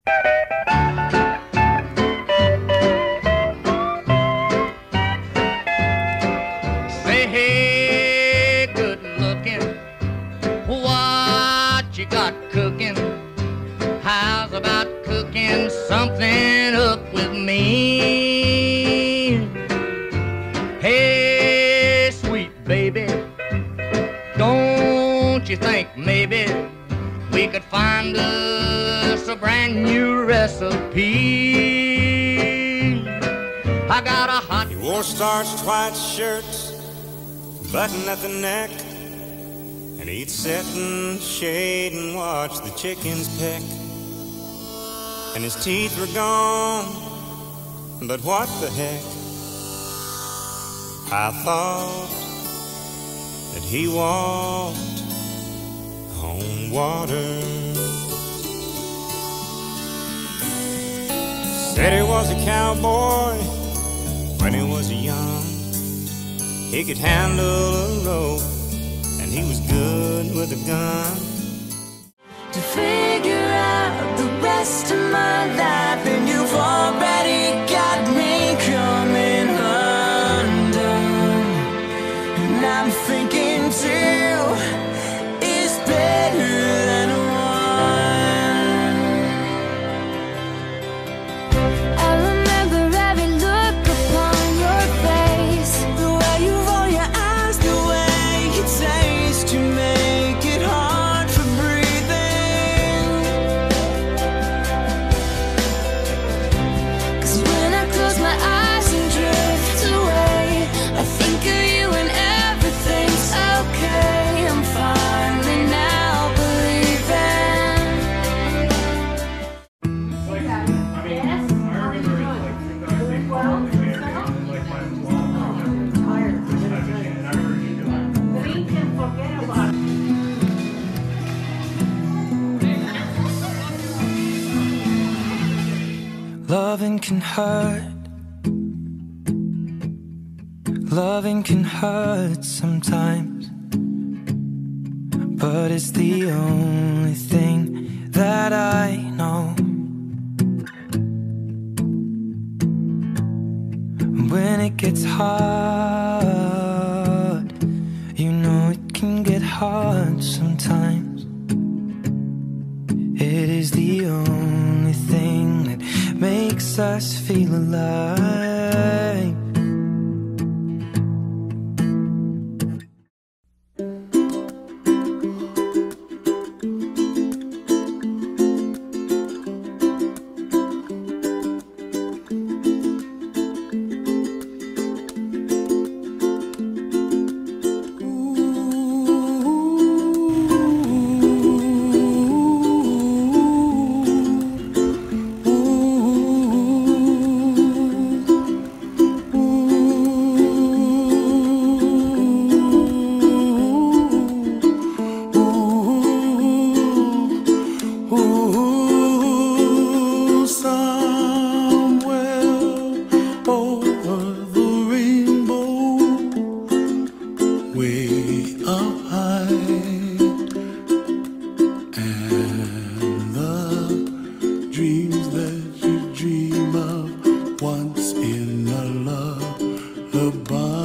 Say, hey, good looking, what you got cooking? How's about cooking something up with me? Hey, sweet baby, don't you think maybe we could find us a brand new recipe? I got a hot... He wore starched white shirts, button at the neck, and he'd sit in the shade and watch the chickens peck. And his teeth were gone, but what the heck? I thought that he walked on water. Said he was a cowboy when he was young. He could handle a rope, and he was good with a gun. To figure out the rest of my life, and you've already got me coming undone. And I'm thinking two is better than one. I remember every look upon your face, the way you roll your eyes, the way you taste, you make it hard for breathing. 'Cause when I close my eyes and drift away, I think of you and everything's okay. I'm finally now believing. Loving can hurt. Loving can hurt sometimes, but it's the only thing that I know. When it gets hard, you know it can get hard sometimes. It is the only thing that makes us feel alive. Once in a lullaby.